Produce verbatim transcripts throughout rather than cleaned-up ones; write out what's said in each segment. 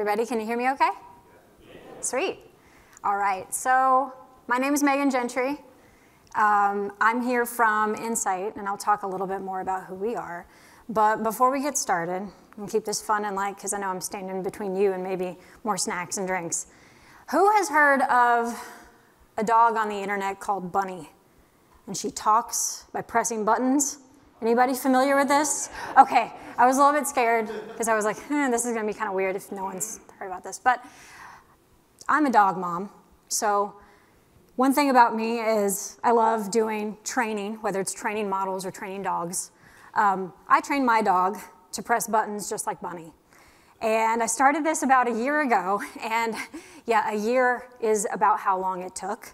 everybody. Can you hear me okay? Sweet. All right. So my name is Megan Gentry. Um, I'm here from Insight, and I'll talk a little bit more about who we are. But before we get started, and keep this fun and light, because I know I'm standing between you and maybe more snacks and drinks. Who has heard of a dog on the internet called Bunny? And she talks by pressing buttons. Anybody familiar with this? Okay, I was a little bit scared because I was like, eh, this is going to be kind of weird if no one's heard about this. But I'm a dog mom, so one thing about me is I love doing training, whether it's training models or training dogs. Um, I train my dog to press buttons just like Bunny. And I started this about a year ago, and yeah, a year is about how long it took.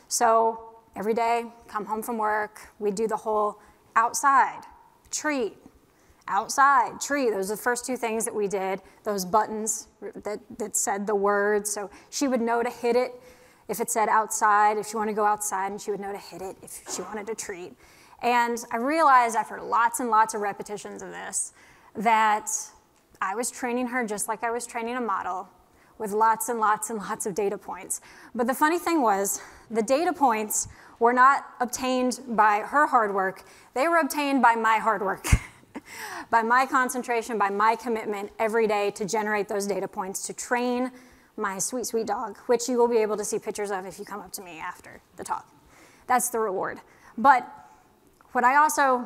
So every day, come home from work, we do the whole outside, treat, outside, treat. Those are the first two things that we did, those buttons that, that said the word. So she would know to hit it if it said outside, if she wanted to go outside, and she would know to hit it if she wanted to treat. And I realized after lots and lots of repetitions of this that I was training her just like I was training a model with lots and lots and lots of data points. But the funny thing was, the data points were not obtained by her hard work. They were obtained by my hard work, by my concentration, by my commitment every day to generate those data points to train my sweet, sweet dog, which you will be able to see pictures of if you come up to me after the talk. That's the reward. But what I also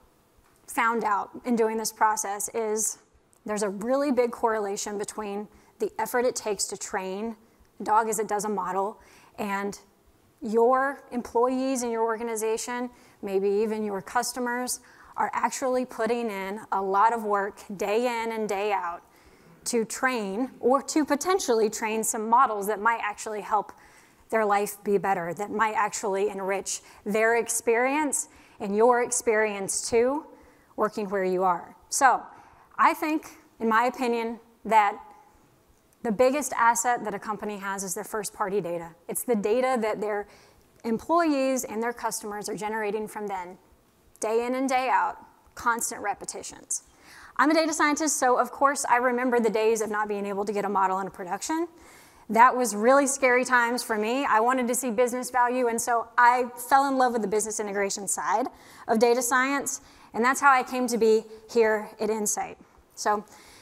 found out in doing this process is there's a really big correlation between the effort it takes to train a dog as it does a model and your employees in your organization, maybe even your customers, are actually putting in a lot of work day in and day out to train or to potentially train some models that might actually help their life be better, that might actually enrich their experience and your experience too, working where you are. So I think, in my opinion, that the biggest asset that a company has is their first-party data. It's the data that their employees and their customers are generating from them, day in and day out, constant repetitions. I'm a data scientist, so of course I remember the days of not being able to get a model into production. That was really scary times for me. I wanted to see business value, and so I fell in love with the business integration side of data science, and that's how I came to be here at Insight. So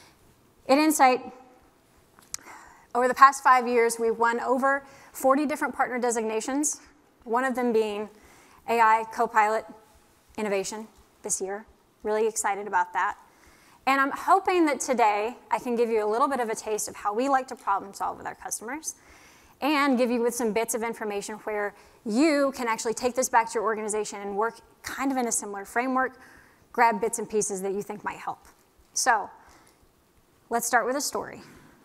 at Insight, over the past five years, we've won over forty different partner designations, one of them being A I Copilot Innovation this year. Really excited about that. And I'm hoping that today I can give you a little bit of a taste of how we like to problem solve with our customers and give you with some bits of information where you can actually take this back to your organization and work kind of in a similar framework, grab bits and pieces that you think might help. So let's start with a story.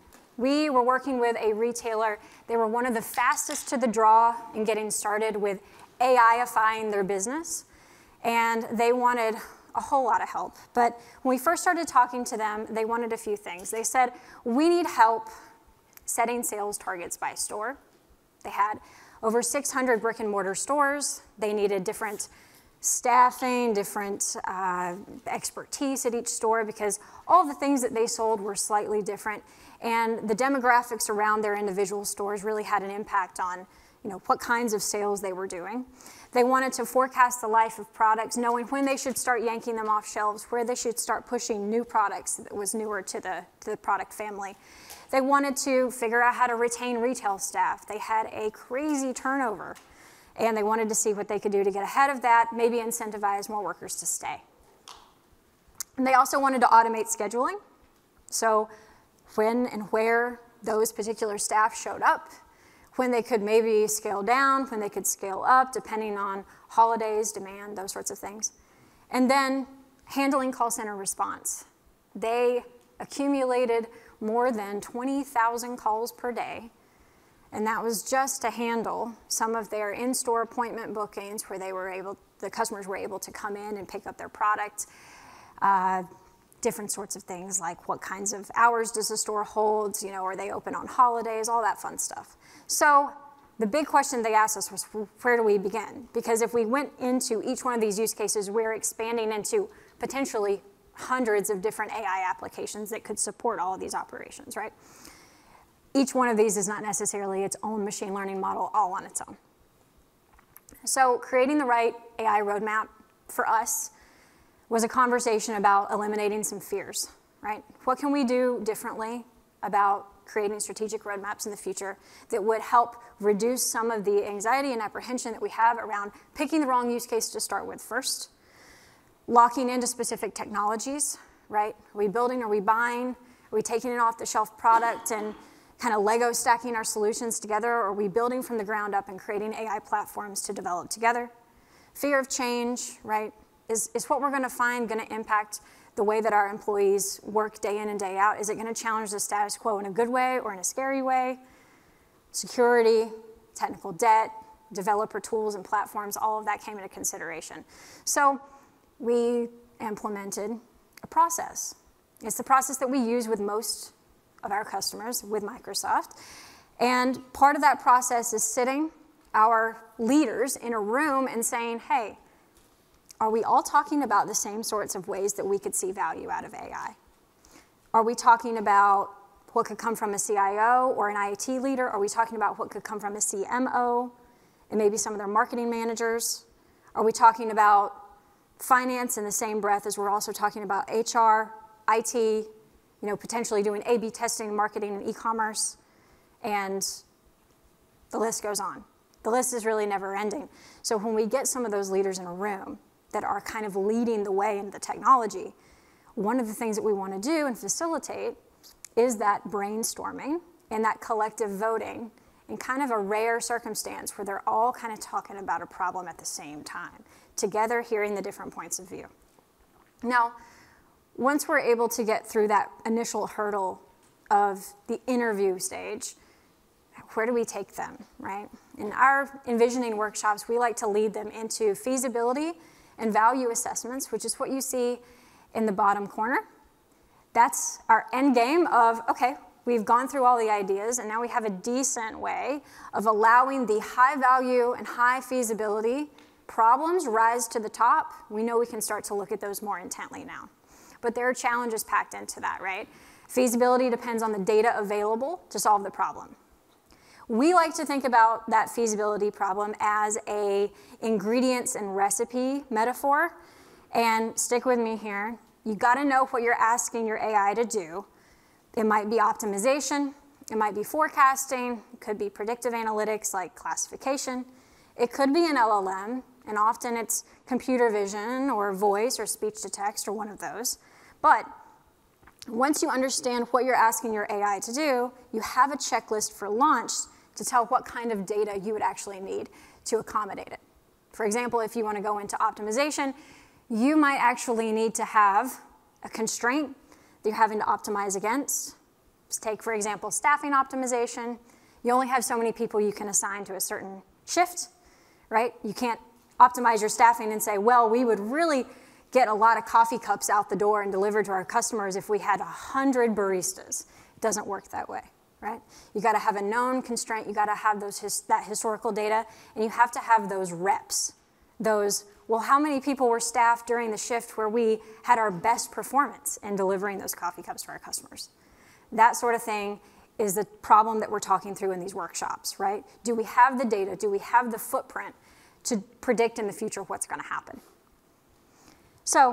We were working with a retailer. They were one of the fastest to the draw in getting started with A I-ifying their business, and they wanted a whole lot of help. But when we first started talking to them, they wanted a few things. They said, we need help setting sales targets by store. They had over six hundred brick and mortar stores. They needed different staffing, different uh, expertise at each store because all the things that they sold were slightly different. And the demographics around their individual stores really had an impact on, you know, what kinds of sales they were doing. They wanted to forecast the life of products, knowing when they should start yanking them off shelves, where they should start pushing new products that was newer to the, to the product family. They wanted to figure out how to retain retail staff. They had a crazy turnover, and they wanted to see what they could do to get ahead of that, maybe incentivize more workers to stay. And they also wanted to automate scheduling. So when and where those particular staff showed up, when they could maybe scale down, when they could scale up, depending on holidays, demand, those sorts of things. And then handling call center response. They accumulated more than twenty thousand calls per day, and that was just to handle some of their in-store appointment bookings where they were able, the customers were able to come in and pick up their product. Uh, different sorts of things like what kinds of hours does the store hold, you know, are they open on holidays, all that fun stuff. So the big question they asked us was, where do we begin? Because if we went into each one of these use cases, we're expanding into potentially hundreds of different A I applications that could support all of these operations, right? each one of these is not necessarily its own machine learning model all on its own. So creating the right A I roadmap for us was a conversation about eliminating some fears, right? What can we do differently about creating strategic roadmaps in the future that would help reduce some of the anxiety and apprehension that we have around picking the wrong use case to start with first, locking into specific technologies, right? Are we building, are we buying? Are we taking an off-the-shelf product and kind of Lego stacking our solutions together? Or are we building from the ground up and creating A I platforms to develop together? Fear of change, right? Is, is what we're going to find going to impact the way that our employees work day in and day out? Is it going to challenge the status quo in a good way or in a scary way? Security, technical debt, developer tools and platforms, all of that came into consideration. So we implemented a process. It's the process that we use with most of our customers with Microsoft. And part of that process is sitting our leaders in a room and saying, hey, are we all talking about the same sorts of ways that we could see value out of A I? Are we talking about what could come from a C I O or an I T leader? Are we talking about what could come from a C M O and maybe some of their marketing managers? Are we talking about finance in the same breath as we're also talking about H R, I T, you know, potentially doing A B testing, marketing, and e-commerce, and the list goes on. The list is really never ending. So when we get some of those leaders in a room that are kind of leading the way into the technology, one of the things that we want to do and facilitate is that brainstorming and that collective voting in kind of a rare circumstance where they're all kind of talking about a problem at the same time, together hearing the different points of view. Now, once we're able to get through that initial hurdle of the interview stage, where do we take them, right? In our envisioning workshops, we like to lead them into feasibility and value assessments, which is what you see in the bottom corner. That's our end game of, okay, we've gone through all the ideas, and now we have a decent way of allowing the high value and high feasibility problems rise to the top. We know we can start to look at those more intently now. But there are challenges packed into that, right? Feasibility depends on the data available to solve the problem. We like to think about that feasibility problem as a ingredients and recipe metaphor. And stick with me here. You gotta know what you're asking your A I to do. It might be optimization, it might be forecasting, it could be predictive analytics like classification. It could be an L L M, and often it's computer vision or voice or speech to text or one of those. But once you understand what you're asking your A I to do, you have a checklist for launch to tell what kind of data you would actually need to accommodate it. For example, if you want to go into optimization, you might actually need to have a constraint that you're having to optimize against. Just take, for example, staffing optimization. You only have so many people you can assign to a certain shift, right? You can't optimize your staffing and say, well, we would really get a lot of coffee cups out the door and delivered to our customers if we had one hundred baristas. It doesn't work that way, right? You got to have a known constraint. You got to have those his, that historical data, and you have to have those reps, those, well, how many people were staffed during the shift where we had our best performance in delivering those coffee cups to our customers? That sort of thing is the problem that we're talking through in these workshops, right? Do we have the data? Do we have the footprint to predict in the future what's going to happen? So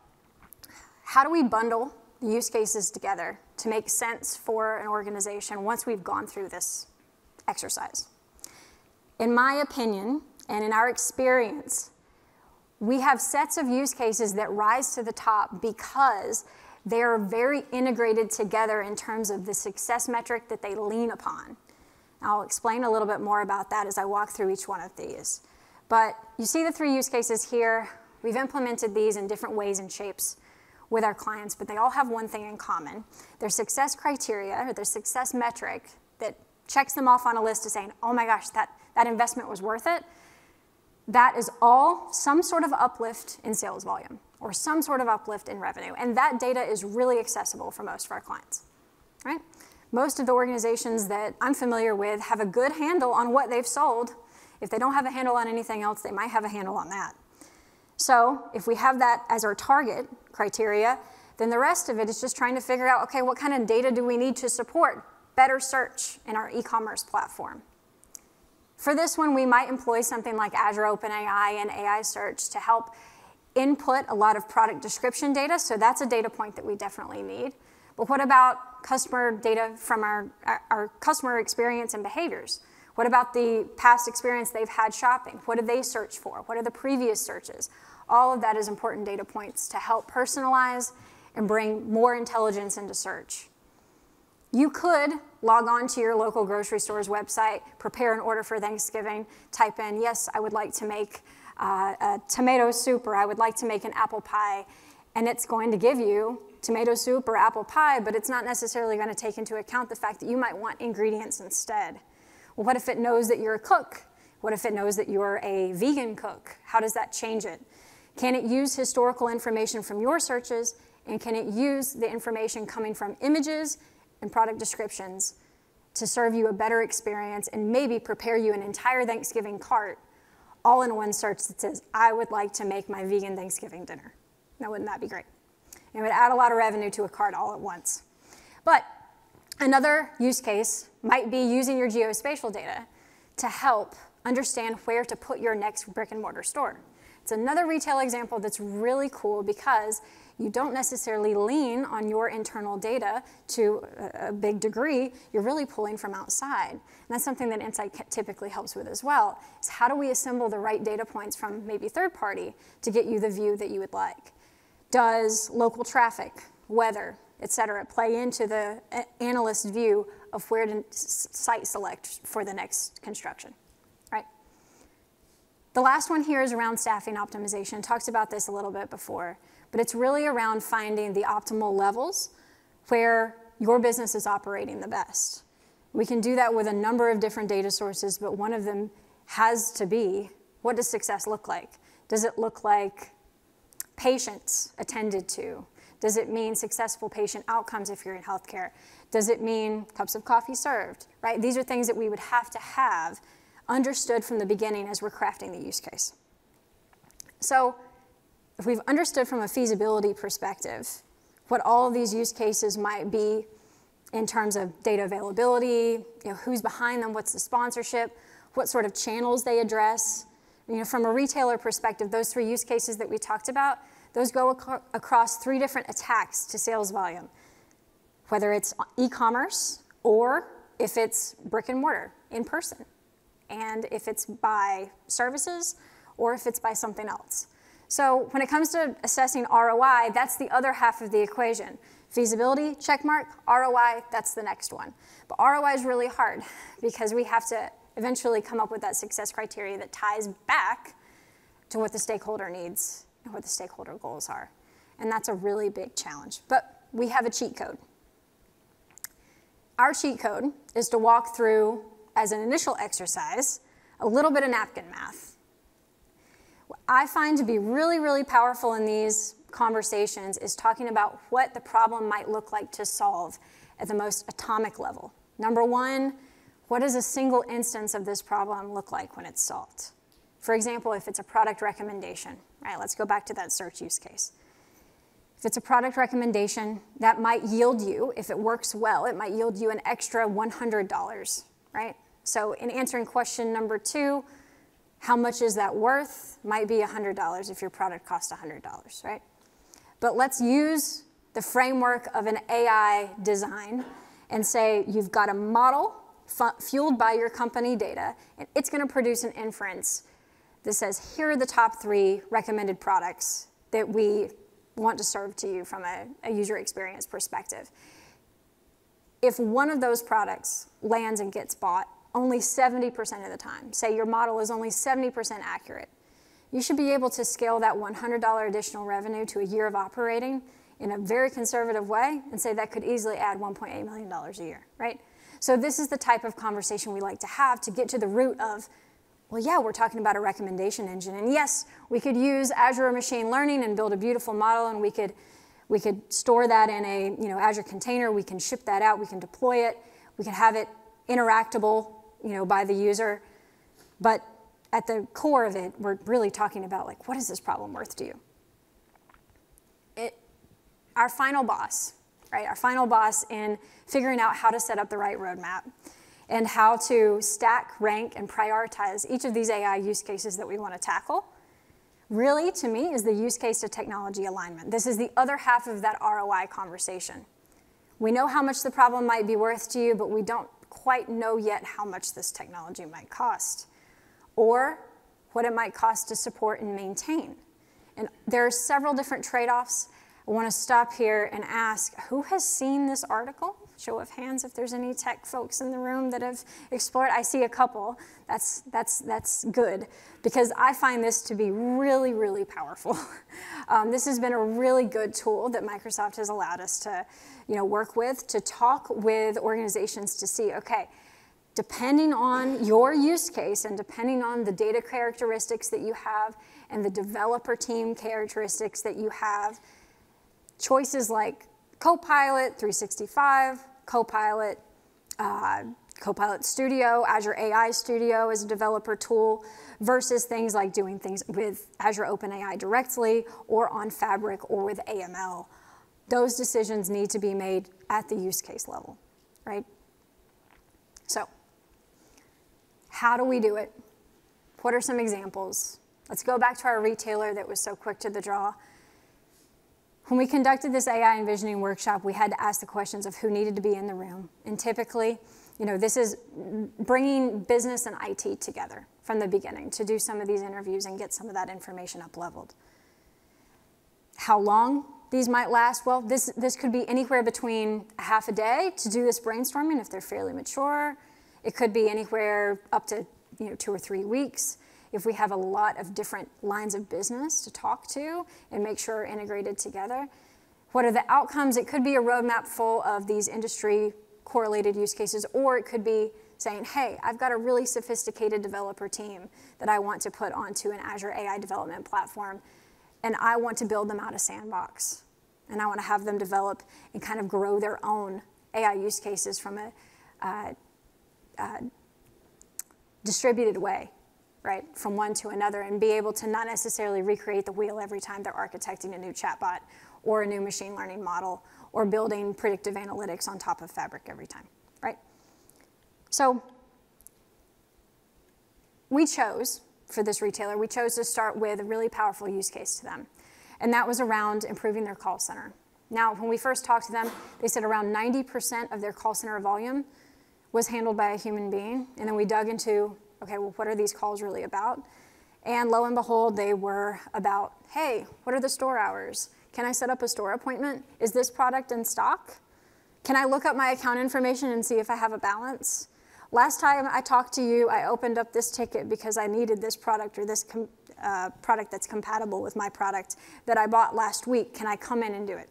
how do we bundle the use cases together to make sense for an organization once we've gone through this exercise? In my opinion, and in our experience, we have sets of use cases that rise to the top because they're very integrated together in terms of the success metric that they lean upon. I'll explain a little bit more about that as I walk through each one of these. But you see the three use cases here. We've implemented these in different ways and shapes with our clients, but they all have one thing in common. Their success criteria, or their success metric that checks them off on a list of saying, oh my gosh, that, that investment was worth it. That is all some sort of uplift in sales volume or some sort of uplift in revenue. And that data is really accessible for most of our clients, right? Most of the organizations that I'm familiar with have a good handle on what they've sold. If they don't have a handle on anything else, they might have a handle on that. So if we have that as our target criteria, then the rest of it is just trying to figure out, okay, what kind of data do we need to support better search in our e-commerce platform. For this one, we might employ something like Azure OpenAI and A I Search to help input a lot of product description data, so that's a data point that we definitely need. But what about customer data from our, our customer experience and behaviors? What about the past experience they've had shopping? What do they search for? What are the previous searches? All of that is important data points to help personalize and bring more intelligence into search. You could log on to your local grocery store's website, prepare an order for Thanksgiving, type in, yes, I would like to make uh, a tomato soup, or I would like to make an apple pie, and it's going to give you tomato soup or apple pie, but it's not necessarily going to take into account the fact that you might want ingredients instead. Well, what if it knows that you're a cook? What if it knows that you're a vegan cook? How does that change it? Can it use historical information from your searches, and can it use the information coming from images and product descriptions to serve you a better experience and maybe prepare you an entire Thanksgiving cart all in one search that says, I would like to make my vegan Thanksgiving dinner? Now, wouldn't that be great? It would add a lot of revenue to a cart all at once. But another use case might be using your geospatial data to help understand where to put your next brick and mortar store. It's another retail example that's really cool because you don't necessarily lean on your internal data to a big degree. You're really pulling from outside. And that's something that Insight typically helps with as well, is how do we assemble the right data points from maybe third party to get you the view that you would like? Does local traffic, weather, et cetera, play into the analyst's view of where to site select for the next construction, right? The last one here is around staffing optimization. Talked about this a little bit before, but it's really around finding the optimal levels where your business is operating the best. We can do that with a number of different data sources, but one of them has to be, what does success look like? Does it look like patients attended to? Does it mean successful patient outcomes if you're in healthcare? Does it mean cups of coffee served, right? These are things that we would have to have understood from the beginning as we're crafting the use case. So if we've understood from a feasibility perspective what all of these use cases might be in terms of data availability, you know, who's behind them, what's the sponsorship, what sort of channels they address. You know, from a retailer perspective, those three use cases that we talked about, those go ac- across three different attacks to sales volume, whether it's e-commerce or if it's brick and mortar, in person, and if it's by services or if it's by something else. So when it comes to assessing R O I, that's the other half of the equation. Feasibility, check mark, R O I, that's the next one. But R O I is really hard because we have to eventually come up with that success criteria that ties back to what the stakeholder needs and what the stakeholder goals are. And that's a really big challenge. But we have a cheat code. Our cheat code is to walk through, as an initial exercise, a little bit of napkin math. What I find to be really, really powerful in these conversations is talking about what the problem might look like to solve at the most atomic level. Number one, what does a single instance of this problem look like when it's solved? For example, if it's a product recommendation, right? Let's go back to that search use case. If it's a product recommendation, that might yield you, if it works well, it might yield you an extra one hundred dollars, right? So in answering question number two, how much is that worth? Might be one hundred dollars if your product costs one hundred dollars, right? But let's use the framework of an A I design and say you've got a model fueled by your company data, and it's going to produce an inference that says, here are the top three recommended products that we want to serve to you from a, a user experience perspective. If one of those products lands and gets bought, only seventy percent of the time, say your model is only seventy percent accurate, you should be able to scale that one hundred dollars additional revenue to a year of operating in a very conservative way and say that could easily add one point eight million dollars a year, right? So this is the type of conversation we like to have to get to the root of, well, yeah, we're talking about a recommendation engine. And yes, we could use Azure Machine Learning and build a beautiful model, and we could, we could store that in a you know, Azure container. We can ship that out. We can deploy it. We can have it interactable you know, by the user. But at the core of it, we're really talking about, like, what is this problem worth to you? It, our final boss, right? Our final boss in figuring out how to set up the right roadmap and how to stack, rank, and prioritize each of these A I use cases that we want to tackle, really, to me, is the use case to technology alignment. This is the other half of that R O I conversation. We know how much the problem might be worth to you, but we don't quite know yet how much this technology might cost, or what it might cost to support and maintain. And there are several different trade-offs. I want to stop here and ask, who has seen this article? Show of hands if there's any tech folks in the room that have explored. I see a couple. That's, that's, that's good, because I find this to be really, really powerful. um, this has been a really good tool that Microsoft has allowed us to, you know, work with, to talk with organizations to see, okay, depending on your use case and depending on the data characteristics that you have and the developer team characteristics that you have, choices like Copilot three sixty-five, Copilot, uh, Copilot Studio, Azure A I Studio as a developer tool, versus things like doing things with Azure OpenAI directly or on Fabric or with A M L. Those decisions need to be made at the use case level, right? So, how do we do it? What are some examples? Let's go back to our retailer that was so quick to the draw. When we conducted this A I envisioning workshop, we had to ask the questions of who needed to be in the room. And typically, you know, this is bringing business and I T together from the beginning to do some of these interviews and get some of that information up-leveled. How long these might last? Well, this, this could be anywhere between a half a day to do this brainstorming if they're fairly mature. It could be anywhere up to, you know, two or three weeks. If we have a lot of different lines of business to talk to and make sure are integrated together. What are the outcomes? It could be a roadmap full of these industry correlated use cases, or it could be saying, hey, I've got a really sophisticated developer team that I want to put onto an Azure A I development platform, and I want to build them out a sandbox. And I want to have them develop and kind of grow their own A I use cases from a uh, uh, distributed way, right, from one to another, and be able to not necessarily recreate the wheel every time they're architecting a new chatbot or a new machine learning model or building predictive analytics on top of Fabric every time, right? So we chose, for this retailer, we chose to start with a really powerful use case to them, and that was around improving their call center. Now, when we first talked to them, they said around ninety percent of their call center volume was handled by a human being, and then we dug into, okay, well, what are these calls really about? And lo and behold, they were about, hey, what are the store hours? Can I set up a store appointment? Is this product in stock? Can I look up my account information and see if I have a balance? Last time I talked to you, I opened up this ticket because I needed this product or this com uh, product that's compatible with my product that I bought last week. Can I come in and do it?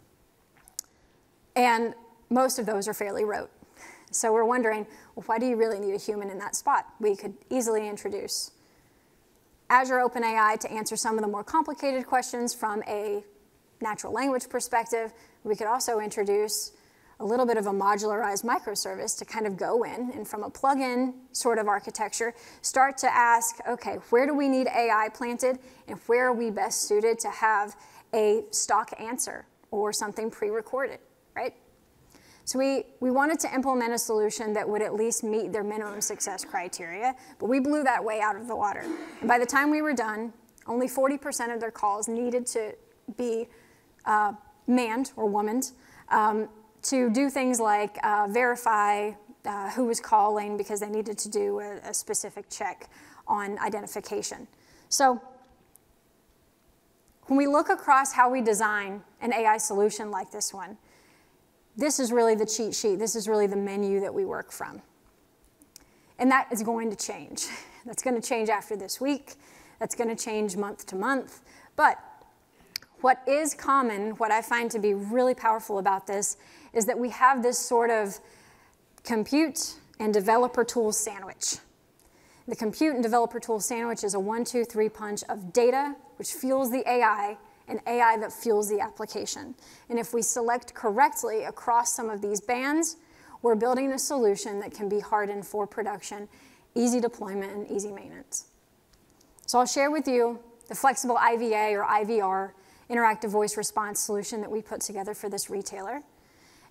And most of those are fairly rote. So we're wondering, well, why do you really need a human in that spot? We could easily introduce Azure OpenAI to answer some of the more complicated questions from a natural language perspective. We could also introduce a little bit of a modularized microservice to kind of go in and from a plugin sort of architecture, start to ask, okay, where do we need A I planted and where are we best suited to have a stock answer or something pre-recorded, right? So we, we wanted to implement a solution that would at least meet their minimum success criteria, but we blew that way out of the water. And by the time we were done, only forty percent of their calls needed to be uh, manned or womaned um, to do things like uh, verify uh, who was calling because they needed to do a, a specific check on identification. So when we look across how we design an A I solution like this one, this is really the cheat sheet. This is really the menu that we work from. And that is going to change. That's going to change after this week. That's going to change month to month. But what is common, what I find to be really powerful about this, is that we have this sort of compute and developer tool sandwich. The compute and developer tool sandwich is a one, two, three punch of data, which fuels the A I, and A I that fuels the application. And if we select correctly across some of these bands, we're building a solution that can be hardened for production, easy deployment, and easy maintenance. So I'll share with you the flexible I V A or I V R, interactive voice response solution that we put together for this retailer.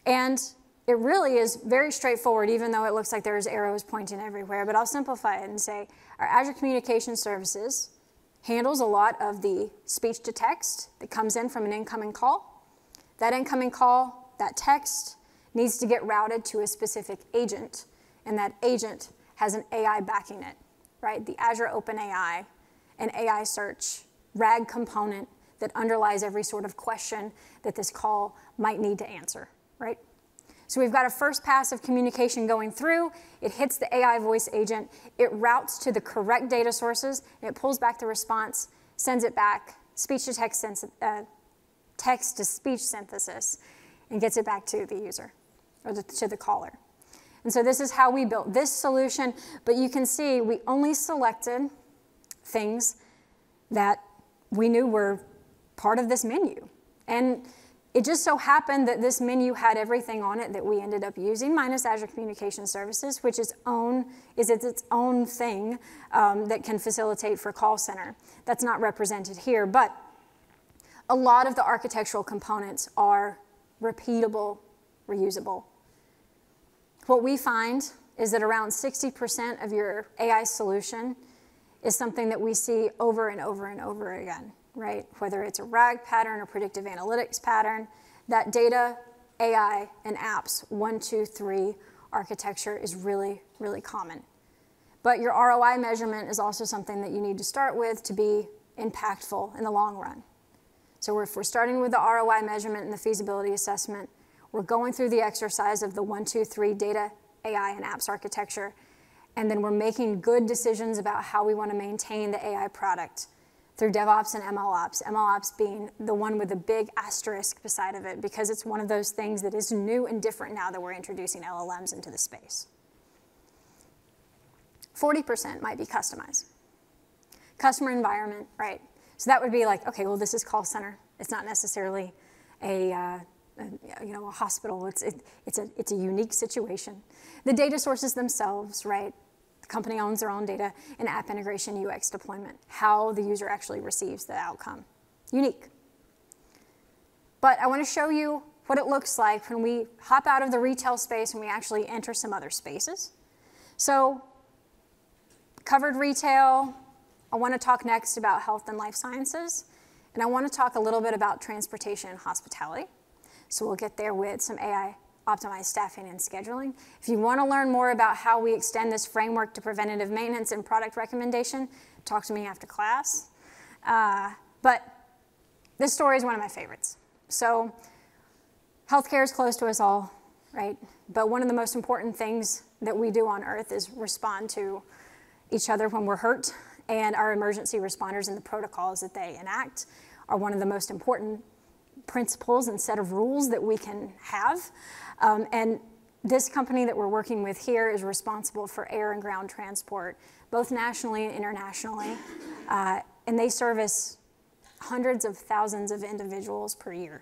And it really is very straightforward, even though it looks like there's arrows pointing everywhere. But I'll simplify it and say our Azure Communication Services handles a lot of the speech to text that comes in from an incoming call. That incoming call, that text, needs to get routed to a specific agent, and that agent has an A I backing it, right? The Azure OpenAI, an A I search, RAG component that underlies every sort of question that this call might need to answer, right? So we've got a first pass of communication going through. It hits the A I voice agent. It routes to the correct data sources. And it pulls back the response, sends it back, speech to text, uh, text to speech synthesis, and gets it back to the user or the, to the caller. And so this is how we built this solution. But you can see we only selected things that we knew were part of this menu. And it just so happened that this menu had everything on it that we ended up using, minus Azure Communication Services, which is, own, is its own thing um, that can facilitate for call center. That's not represented here, but a lot of the architectural components are repeatable, reusable. What we find is that around sixty percent of your A I solution is something that we see over and over and over again, right? Whether it's a RAG pattern or predictive analytics pattern, that data, A I, and apps, one, two, three architecture is really, really common. But your R O I measurement is also something that you need to start with to be impactful in the long run. So if we're starting with the R O I measurement and the feasibility assessment, we're going through the exercise of the one, two, three data, A I, and apps architecture, and then we're making good decisions about how we want to maintain the A I product through DevOps and MLOps. MLOps being the one with a big asterisk beside of it because it's one of those things that is new and different now that we're introducing L L Ms into the space. forty percent might be customized. Customer environment, right? So that would be like, okay, well, this is call center. It's not necessarily a, uh, a you know, a hospital. It's, it, it's, a, it's a unique situation. The data sources themselves, right? The company owns their own data, and app integration, U X deployment, how the user actually receives the outcome. Unique. But I want to show you what it looks like when we hop out of the retail space and we actually enter some other spaces. So covered retail. I want to talk next about health and life sciences, and I want to talk a little bit about transportation and hospitality. So we'll get there with some A I optimized staffing and scheduling. If you want to learn more about how we extend this framework to preventative maintenance and product recommendation, talk to me after class. Uh, but this story is one of my favorites. So healthcare is close to us all, right? But one of the most important things that we do on Earth is respond to each other when we're hurt. And our emergency responders and the protocols that they enact are one of the most important principles and set of rules that we can have. Um, and this company that we're working with here is responsible for air and ground transport, both nationally and internationally. Uh, and they service hundreds of thousands of individuals per year.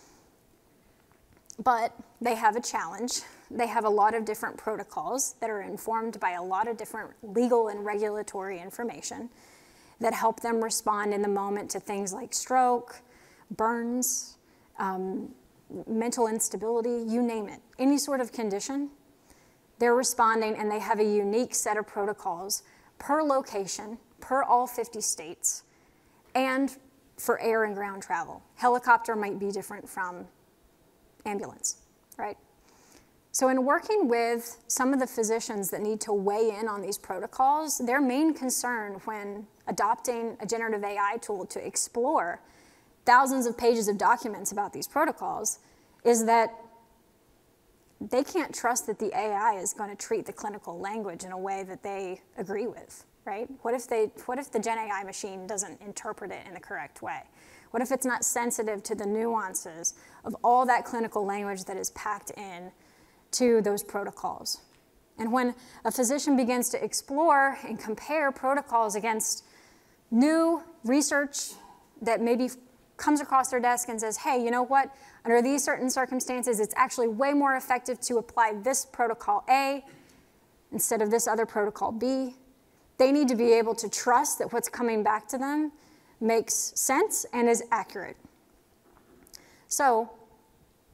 But they have a challenge. They have a lot of different protocols that are informed by a lot of different legal and regulatory information that help them respond in the moment to things like stroke, burns, um, mental instability, you name it. Any sort of condition, they're responding, and they have a unique set of protocols per location, per all fifty states, and for air and ground travel. Helicopter might be different from ambulance, right? So in working with some of the physicians that need to weigh in on these protocols, their main concern when adopting a generative A I tool to explore thousands of pages of documents about these protocols is that they can't trust that the A I is going to treat the clinical language in a way that they agree with, right? What if they, what if the Gen A I machine doesn't interpret it in the correct way? What if it's not sensitive to the nuances of all that clinical language that is packed in to those protocols? And when a physician begins to explore and compare protocols against new research that maybe comes across their desk and says, hey, you know what? Under these certain circumstances, it's actually way more effective to apply this protocol A instead of this other protocol B. They need to be able to trust that what's coming back to them makes sense and is accurate. So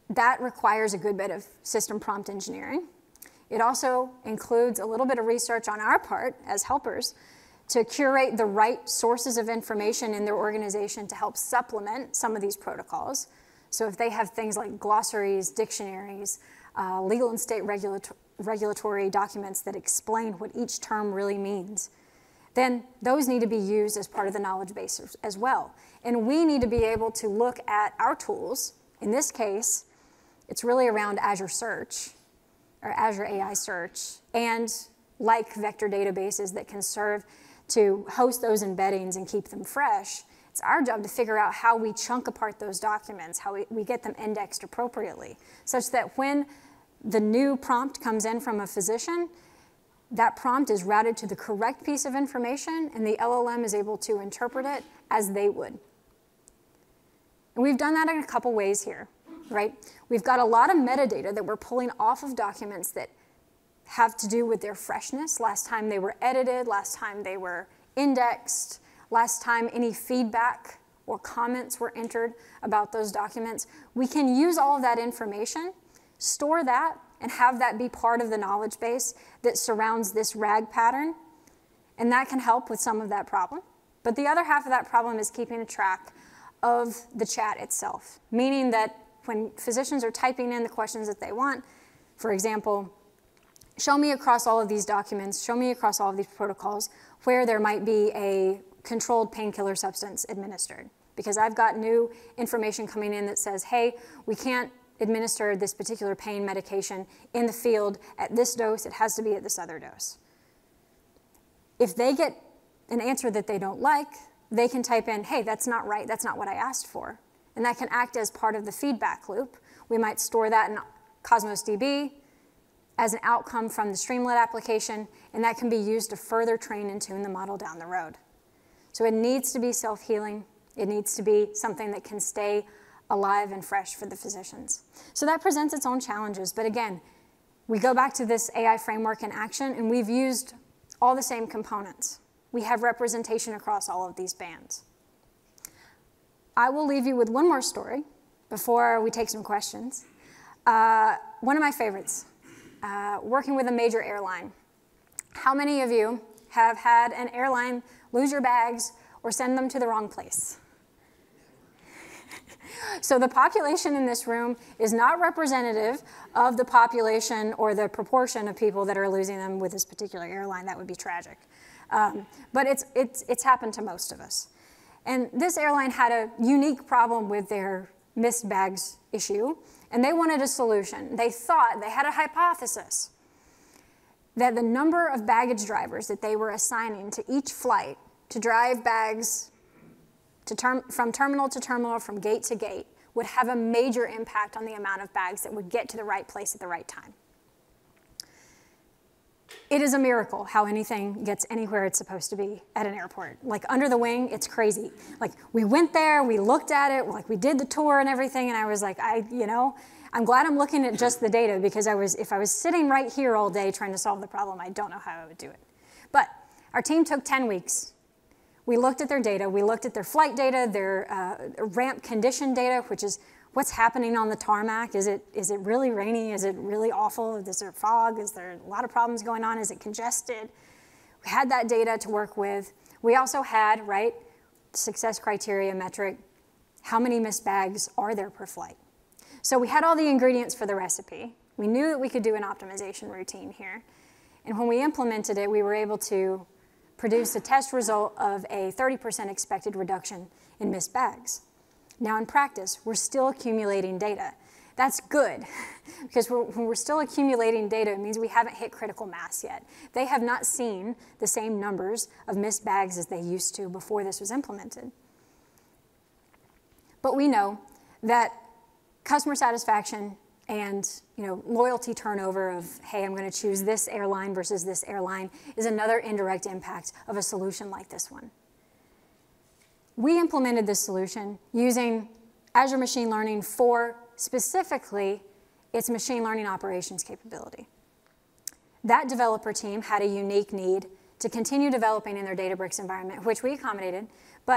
that requires a good bit of system prompt engineering. It also includes a little bit of research on our part as helpers to curate the right sources of information in their organization to help supplement some of these protocols. So if they have things like glossaries, dictionaries, uh, legal and state regulator regulatory documents that explain what each term really means, then those need to be used as part of the knowledge base as well. And we need to be able to look at our tools. In this case, it's really around Azure Search, or Azure A I Search, and like vector databases that can serve to host those embeddings and keep them fresh. It's our job to figure out how we chunk apart those documents, how we, we get them indexed appropriately, such that when the new prompt comes in from a physician, that prompt is routed to the correct piece of information, and the L L M is able to interpret it as they would. And we've done that in a couple ways here, right? We've got a lot of metadata that we're pulling off of documents that have to do with their freshness, last time they were edited, last time they were indexed, last time any feedback or comments were entered about those documents. We can use all of that information, store that, and have that be part of the knowledge base that surrounds this RAG pattern, and that can help with some of that problem. But the other half of that problem is keeping a track of the chat itself, meaning that when physicians are typing in the questions that they want, for example, show me across all of these documents, show me across all of these protocols where there might be a controlled painkiller substance administered. Because I've got new information coming in that says, hey, we can't administer this particular pain medication in the field at this dose, it has to be at this other dose. If they get an answer that they don't like, they can type in, hey, that's not right, that's not what I asked for. And that can act as part of the feedback loop. We might store that in Cosmos D B as an outcome from the Streamlit application, and that can be used to further train and tune the model down the road. So it needs to be self-healing. It needs to be something that can stay alive and fresh for the physicians. So that presents its own challenges. But again, we go back to this A I framework in action, and we've used all the same components. We have representation across all of these bands. I will leave you with one more story before we take some questions. Uh, one of my favorites, uh, working with a major airline. How many of you have had an airline lose your bags or send them to the wrong place? So the population in this room is not representative of the population or the proportion of people that are losing them with this particular airline. That would be tragic. Um, but it's, it's, it's happened to most of us. And this airline had a unique problem with their missed bags issue, and they wanted a solution. They thought, they had a hypothesis, that the number of baggage drivers that they were assigning to each flight to drive bags to term, from terminal to terminal, from gate to gate, would have a major impact on the amount of bags that would get to the right place at the right time. It is a miracle how anything gets anywhere it's supposed to be at an airport. Like under the wing, it's crazy. Like we went there, we looked at it, like we did the tour and everything, and I was like, I, you know, I'm glad I'm looking at just the data, because I was, if I was sitting right here all day trying to solve the problem, I don't know how I would do it. But our team took ten weeks. We looked at their data, we looked at their flight data, their uh, ramp condition data, which is what's happening on the tarmac. Is it, is it really rainy? Is it really awful? Is there fog? Is there a lot of problems going on? Is it congested? We had that data to work with. We also had, right, success criteria metric, how many missed bags are there per flight? So we had all the ingredients for the recipe. We knew that we could do an optimization routine here. And when we implemented it, we were able to produce a test result of a thirty percent expected reduction in missed bags. Now in practice, we're still accumulating data. That's good, because we're, when we're still accumulating data, it means we haven't hit critical mass yet. They have not seen the same numbers of missed bags as they used to before this was implemented. But we know that customer satisfaction and you know, loyalty turnover of, hey, I'm going to choose this airline versus this airline, is another indirect impact of a solution like this one. We implemented this solution using Azure Machine Learning for specifically its machine learning operations capability. That developer team had a unique need to continue developing in their Databricks environment, which we accommodated, but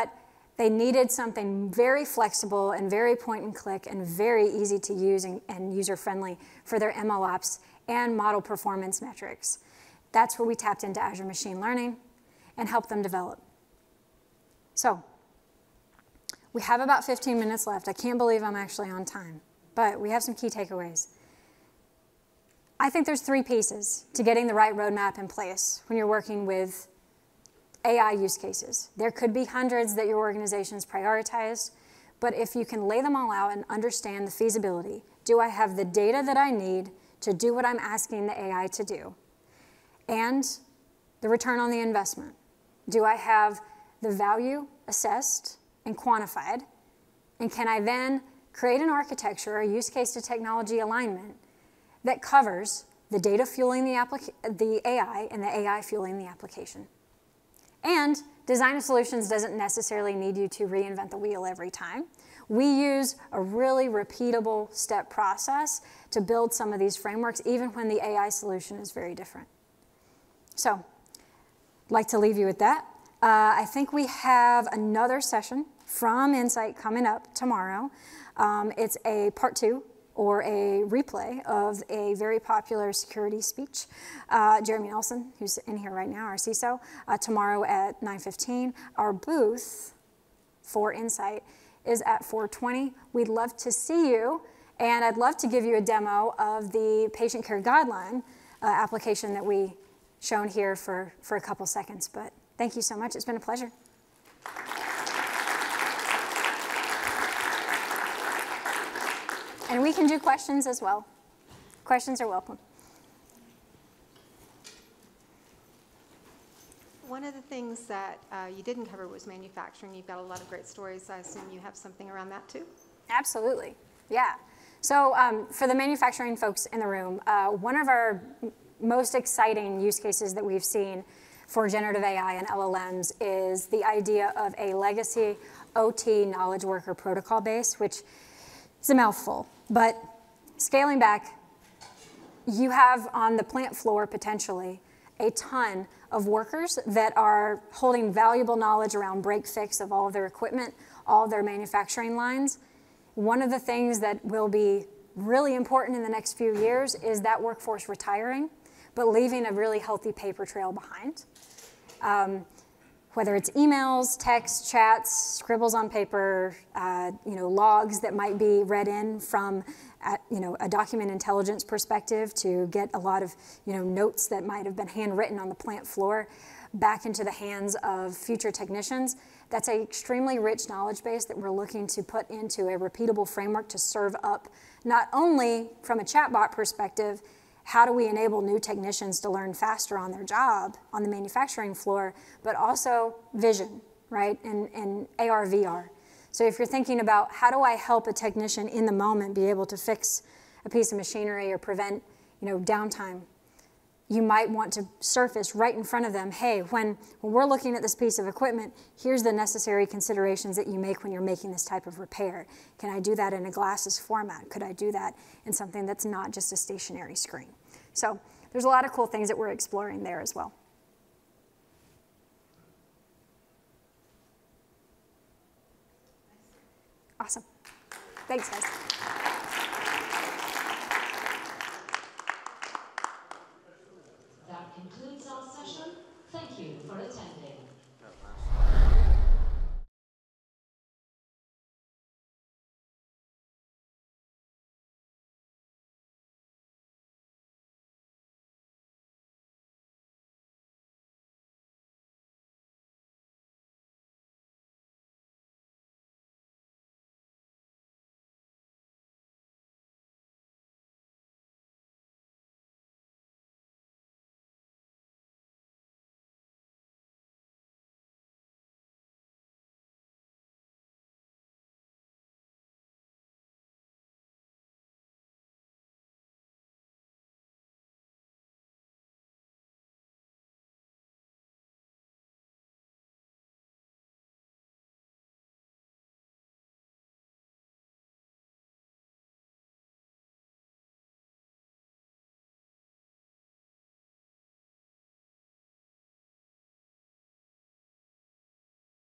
They needed something very flexible and very point and click and very easy to use and, and user-friendly for their M L ops and model performance metrics. That's where we tapped into Azure Machine Learning and helped them develop. So we have about fifteen minutes left. I can't believe I'm actually on time, but we have some key takeaways. I think there's three pieces to getting the right roadmap in place when you're working with A I use cases. There could be hundreds that your organization's prioritized, but if you can lay them all out and understand the feasibility, do I have the data that I need to do what I'm asking the A I to do? And the return on the investment. Do I have the value assessed and quantified? And can I then create an architecture or use case to technology alignment that covers the data fueling the, the A I and the A I fueling the application? And design of solutions doesn't necessarily need you to reinvent the wheel every time. We use a really repeatable step process to build some of these frameworks, even when the A I solution is very different. So, I'd like to leave you with that. Uh, I think we have another session from Insight coming up tomorrow. Um, it's a part two or a replay of a very popular security speech. Uh, Jeremy Nelson, who's in here right now, our C I S O, uh, tomorrow at nine fifteen. Our booth for Insight is at four twenty. We'd love to see you, and I'd love to give you a demo of the patient care guideline uh, application that we shown here for, for a couple seconds. But thank you so much. It's been a pleasure. And we can do questions as well. Questions are welcome. One of the things that uh, you didn't cover was manufacturing. You've got a lot of great stories. I assume you have something around that too? Absolutely, yeah. So um, for the manufacturing folks in the room, uh, one of our most exciting use cases that we've seen for generative A I and L L Ms is the idea of a legacy O T knowledge worker protocol base, which is a mouthful. But scaling back, you have on the plant floor potentially a ton of workers that are holding valuable knowledge around break fix of all of their equipment, all of their manufacturing lines. One of the things that will be really important in the next few years is that workforce retiring, but leaving a really healthy paper trail behind. Um, whether it's emails, texts, chats, scribbles on paper, uh, you know, logs that might be read in from uh, you know, a document intelligence perspective to get a lot of you know, notes that might have been handwritten on the plant floor back into the hands of future technicians. That's an extremely rich knowledge base that we're looking to put into a repeatable framework to serve up not only from a chatbot perspective, how do we enable new technicians to learn faster on their job on the manufacturing floor, but also vision, right, and, and A R, V R. So if you're thinking about how do I help a technician in the moment be able to fix a piece of machinery or prevent you know, downtime, you might want to surface right in front of them, hey, when, when we're looking at this piece of equipment, here's the necessary considerations that you make when you're making this type of repair. Can I do that in a glasses format? Could I do that in something that's not just a stationary screen? So there's a lot of cool things that we're exploring there as well. Awesome. Thanks, guys. That concludes our session. Thank you for attending.